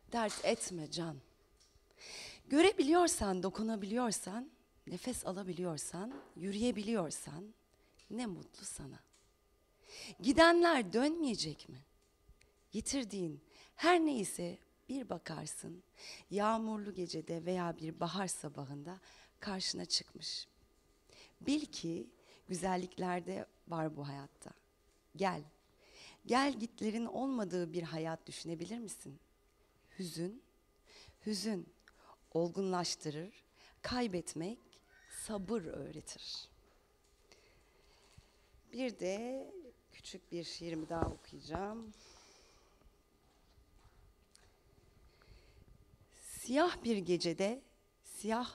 Dert etme can. Görebiliyorsan, dokunabiliyorsan, nefes alabiliyorsan, yürüyebiliyorsan ne mutlu sana. Gidenler dönmeyecek mi? Yitirdiğin her neyse bir bakarsın, yağmurlu gecede veya bir bahar sabahında karşına çıkmış. Bil ki güzelliklerde var bu hayatta. Gel, gel gitlerin olmadığı bir hayat düşünebilir misin? Hüzün, hüzün olgunlaştırır, kaybetmek sabır öğretir. Bir de küçük bir şiirimi daha okuyacağım. Siyah bir gecede siyah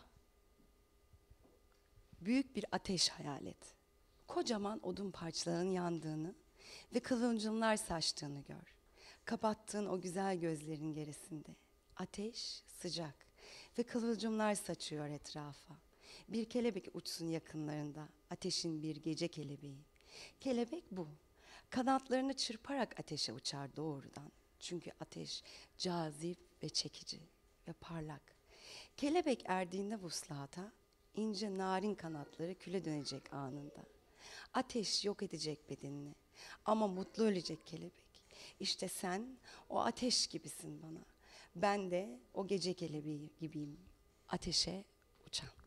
büyük bir ateş hayal et. Kocaman odun parçalarının yandığını ve kıvılcımlar saçtığını gör. Kapattığın o güzel gözlerin gerisinde. Ateş sıcak ve kıvılcımlar saçıyor etrafa. Bir kelebek uçsun yakınlarında, ateşin bir gece kelebeği. Kelebek bu. Kanatlarını çırparak ateşe uçar doğrudan. Çünkü ateş cazip ve çekici ve parlak. Kelebek erdiğinde vuslata, ince narin kanatları küle dönecek anında. Ateş yok edecek bedenini ama mutlu ölecek kelebek. İşte sen o ateş gibisin bana. Ben de o gece kelebeği gibiyim. Ateşe uçan.